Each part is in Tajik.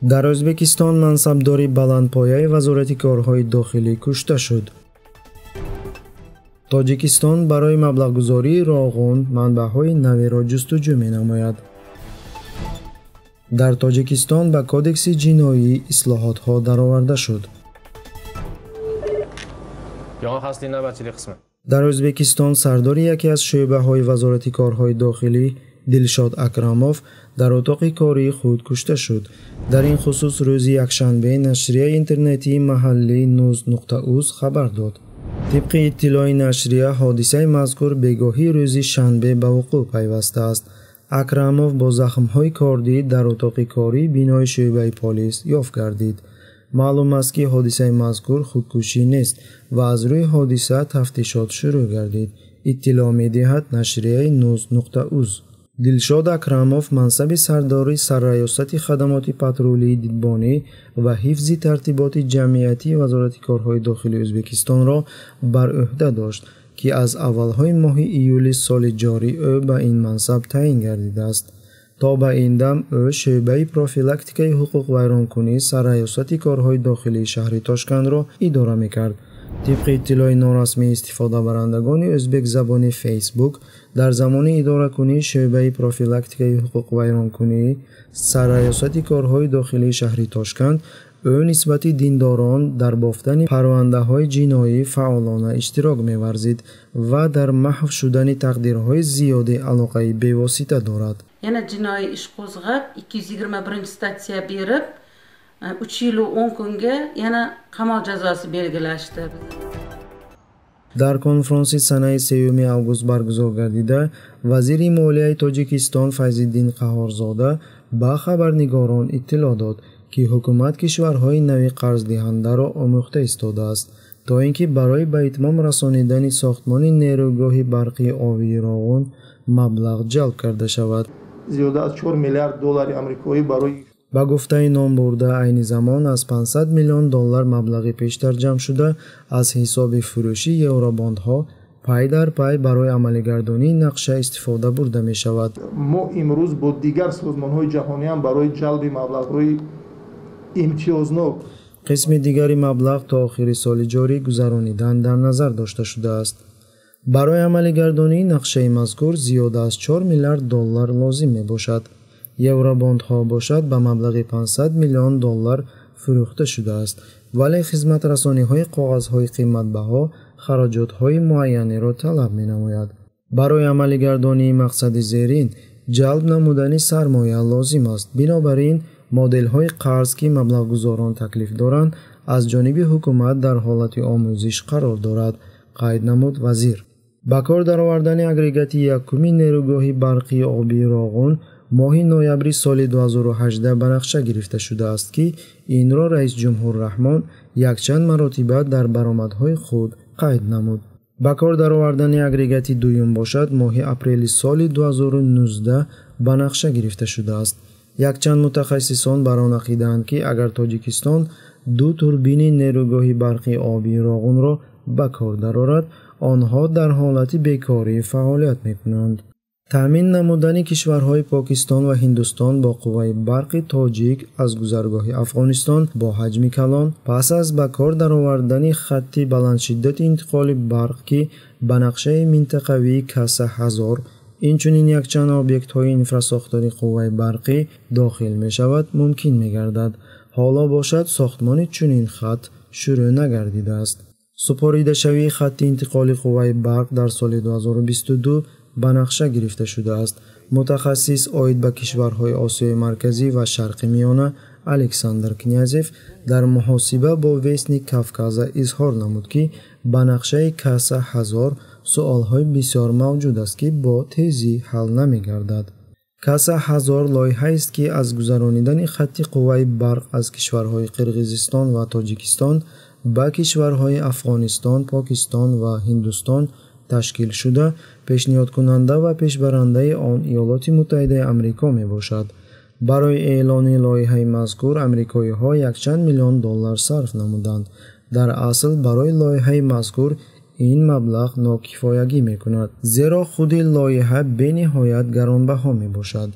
дар O'zbekiston mansabdori баландпояи вазорати корҳои дохилӣ кушта шуд. Тоҷикистон барои маблағгузории роғун манбаъҳои наверо ҷустуҷӯ менамояд. дар Тоҷикистон ба кодекси ҷиноӣ ислоҳотҳо дароварда шуд. дар O'zbekiston сардори яке аз шӯъбаҳои вазорати корҳои дохилӣ Дилшод Акрамов дар отоқи кории худ кушта шуд. дар ин хусус рӯзи якшанбе нашрияи интернетии маҳаллӣ nuz.uz хабар дод. тибқи иттилои нашрия ҳодисаи мазкур бегоҳии рӯзи шанбе ба вуқӯъ пайвастааст. Акрамов бо захмҳои кордӣ дар отоқи кории бинои шӯъбаи полис ёфт гардид. маълум аст ки ҳодисаи мазкур худкушӣ нест ва аз рӯи ҳодиса тафтишот шурӯъ гардид. иттилоъ медиҳад нашрияи nuz.uz. Дилшод Акрамов мансаби сардори сарраёсати хадамоти патрулии дидбонӣ ва ҳифзи тартиботи ҷамъиятии вазорати корҳои дохилии O'zbekistonро бар ӯҳда дошт, ки аз аввалҳои моҳи июли соли ҷорӣ ӯ ба ин мансаб таъин гардидааст. то ба ин дам ӯ шӯъбаи профилактикаи ҳуқуқвайронкунӣ сарраёсати корҳои дохилии шаҳри Тошкандро идора мекард. тибқи иттилои норасмии истифодабарандагони ӯзбекзабони Facebook, дар замони идоракунии шӯъбаи профилактикаи ҳуқуқвайронкунӣ сарраёсати корҳои дохилии шаҳри Тошканд, ӯ нисбати диндорон дар бофтани парвандаҳои ҷиноӣ фаъолона иштирок меварзид ва дар маҳв шудани тақдирҳои зиёди алоқаи бевосита дорад. Yana jinoiy ish qo'zg'ab 221-statsiya berib 3 yil 10 kunga yana qamoq jazosi belgilashdi. дар конфронси санаи 3 август баргузор гардида, вазири молияи Тоҷикистон Файзиддин Қаҳорзода ба хабарнигорон иттилоъ дод, ки ҳукумат кишварҳои нави қарздиҳандаро омӯхта истодааст, то ин ки барои ба итмом расонидани сохтмони нерӯгоҳи барқии Овии Роғун маблағ ҷалб карда шавад. зиёда аз 4 миллиард доллари амрикоӣ барои ба гуфтаи номбурда айни замон аз $500 миллион маблағи пештар ҷамъ шуда аз ҳисоби фурӯши евробондҳо пай дар пай барои амалигардонии нақша истифода бурда мешавад. мо имрӯз бо дигар созмонҳои ҷаҳонӣ ҳам барои ҷалби маблағҳои имтиёзнок қисми дигари маблағ то охири соли ҷорӣ гузаронидан дар назар дошта шудааст. барои амалигардонии нақшаи мазкур зиёда аз $4 миллиард лозим мебошад. евробондҳо бошад ба маблағи $500 миллион фурӯхта шудааст, вале хизматрасониҳои коғазҳои қиматбаҳо хароҷотҳои муайянеро талаб менамояд. барои амалигардонии мақсади зерин ҷалб намудани сармоя лозим аст. бинобар ин моделҳои қарз ки маблағгузорон таклиф доранд аз ҷониби ҳукумат дар ҳолати омӯзиш қарор дорад, қайд намуд вазир. ба кор даровардани агрегати якуми нерӯгоҳи барқии Обии Роғун моҳи ноябри соли 2018 ба нақша гирифта шудааст, ки инро Раис ҷумҳур Раҳмон якчанд маротиба дар баромадҳои худ қайд намуд. ба кор даровардани агрегати дуюм бошад моҳи апрели соли 2019 ба нақша гирифта шудааст. якчанд мутахассисон бар он ақидаанд, ки агар Тоҷикистон 2 турбини нерӯгоҳи барқии Обии Роғунро ба кор дарорад, онҳо дар ҳолати бекорӣ фаъолият мекунанд. таъмин намудани кишварҳои Покистон ва Ҳиндустон бо қувваи барқи тоҷик аз гузаргоҳи Афғонистон бо ҳаҷми калон пас аз ба кор даровардани хатти баландшиддати интиқоли барқ, ки ба нақшаи минтақавии Каса 1000 инчунин якчанд объектҳои инфрасохтори қувваи барқӣ дохил мешавад, мумкин мегардад. ҳоло бошад сохтмони чунин хат шурӯъ нагардидааст. супоридашавии хатти интиқоли қувваи барқ дар соли 2022 ба нақша гирифта шудааст. мутахассис оид ба кишварҳои Осиёи марказӣ ва Шарқи Миёна Александр Князев дар муҳосиба бо Вестник Кавказа изҳор намуд, ки ба нақшаи Каса 1000 суолҳои бисёр мавҷуд аст, ки бо тезӣ ҳал намегардад. Каса 1000 лоиҳаест, ки аз гузаронидани хатти қувваи барқ аз кишварҳои Қирғизистон ва Тоҷикистон ба кишварҳои Афғонистон, Покистон ва Ҳиндустон ташкил шуда, пешниҳодкунанда ва пешбарандаи он Иёлоти Муттаҳидаи Амрико мебошад. барои эълони лоиҳаи мазкур амрикоиҳо $100 миллион сарф намуданд. дар асл барои лоиҳаи мазкур ин маблағ нокифоягӣ мекунад, зеро худи лоиҳа бениҳоят гаронбаҳо мебошад.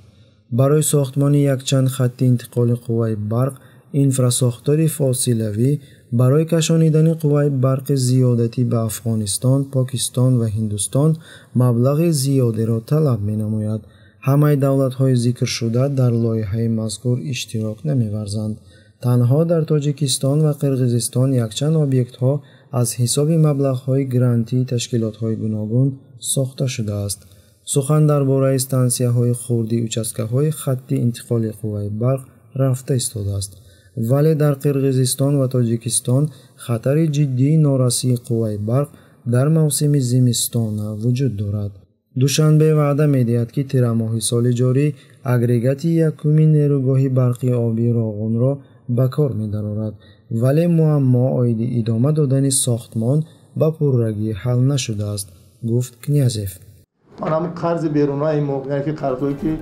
برای ساختمان یکچند خط انتقال قوای برق، اینفراساختاری فاصلوی برای کشانیدن قوای برق زیادتی به افغانستان، پاکستان و هندوستان مبلغ زیادی را طلب می‌نماید. همه دولت‌های ذکر شده در لایحه مذکور اشتراک نمی‌ورزند. تنها در تاجیکستان و قرقیزستان یکچند об'єкт‌ها از حساب مبلغ‌های گرانتی تشکیلات‌های گوناگون ساخته شده است. سخن درباره استانسیه‌های خردی участкаҳои خط انتقال قوای برق رفته ایستاده است. ولی در قرقیزستان و تاجیکستان خطر جدی نارسی قوای برق در موسم زمستان وجود دارد. دوشنبه وعده می‌دهد که تیر ماه سال جاری اگریگات یکمین نیروگاه برقی آبی راغون را به کار می‌دارد، ولی معما عاید ادامه دادن ساختمان به پررگی حل نشده است، گفت کنیازف. من قرض بیرونی موقعی که قرضی که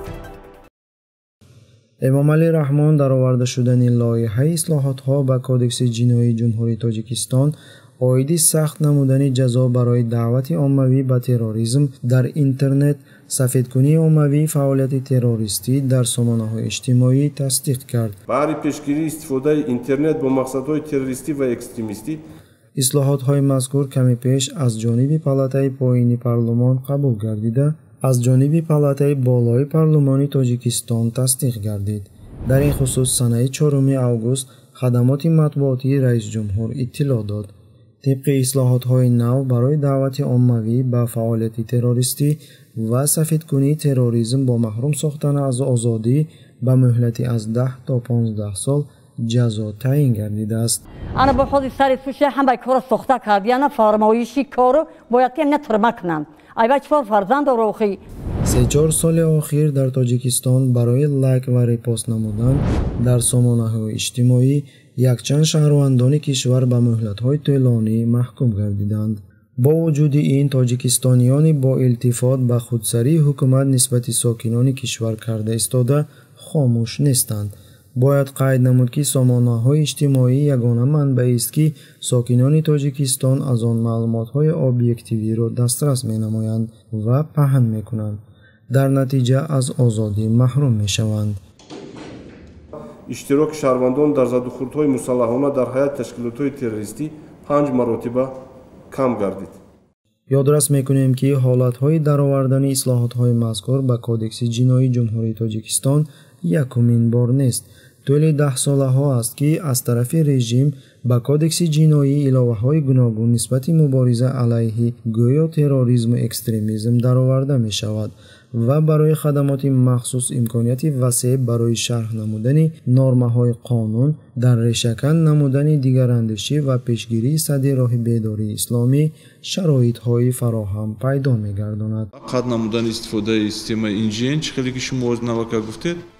امام علی رحمان در آورده شدن لایحه اصلاحات‌ها به کودکس جنایی جمهوری تاجیکستان عاید سخت نمودن جزا برای دعوت عمومی به تروریسم در اینترنت، سفیدکنی عمومی فعالیت تروریستی در سامانه‌های اجتماعی تصدیق کرد. برای پیشگیری استفاده اینترنت با مقصدهای تروریستی و اکستریمیستی اصلاحات‌های مذکور کمی پیش از جانب پالاتای پایینی پارلمان قبول گردیده از جانب پالاتای بالای پارلمانی تاجیکستان تصدیق گردید. در این خصوص سنه 4 آگوست خدمات مطبوعاتی رئیس جمهور اطلاع داد. طبق اصلاحات‌های نو برای دعوت عمومی به فعالیت تروریستی و سفیدکنی تروریسم با محروم ساختن از آزادی به مهلتی از 10 تا 15 سال جزا تعیین گردیده است. انا با خود سر سوش هم به کار ساخته کردن فرمایشی کارو باید که نترمه کنم. ای بچه‌ها فرزند روخی 3-4 سال اخیر در تاجیکستان برای لایک و ریپوست نمودن در سامانه‌های اجتماعی یکچند شهروندان کشور به مهلت‌های طولانی محکوم گردیدند. با وجود این تاجیکستانیان با التفات به خودسری حکومت نسبت ساکنان کشور کرده ایستاده خاموش نیستند. باید قید نمود که سامانه‌های اجتماعی یگانه منبعی است که ساکنان تاجیکستان از آن معلومات‌های ابجکتیوی را دسترس می‌نمایند و پهن می‌کنند. در نتیجه از آزادی محروم می‌شوند. اشتراک شهروندان در زدوخوردهای مسلحانه در حیات تشکیلات‌های تروریستی 5 مرتبه کم گردید. یادرس می‌کنیم که حالت‌های درآوردن اصلاحات‌های مذکور به کودکس جنایی جمهوری تاجیکستان یکمین بار نیست. طول 10 ساله‌ها است که از طرف رژیم به کودکس جنایی الهه‌های گوناگون نسبت مبارزه علیه گویا تروریسم و اکستریمیسم درآورده می‌شود و برای خدمات مخصوص امکانیت وسیع برای شرح نمودن نرم‌های قانون در ریشه‌کن نمودن دیگراندیشی و پیشگیری سد راه بیداری اسلامی شرایط‌های فراهم پیدا می‌گرداند. قد نمودن استفاده از سیستم انجین چه خیلی که شما از نوکا گفتید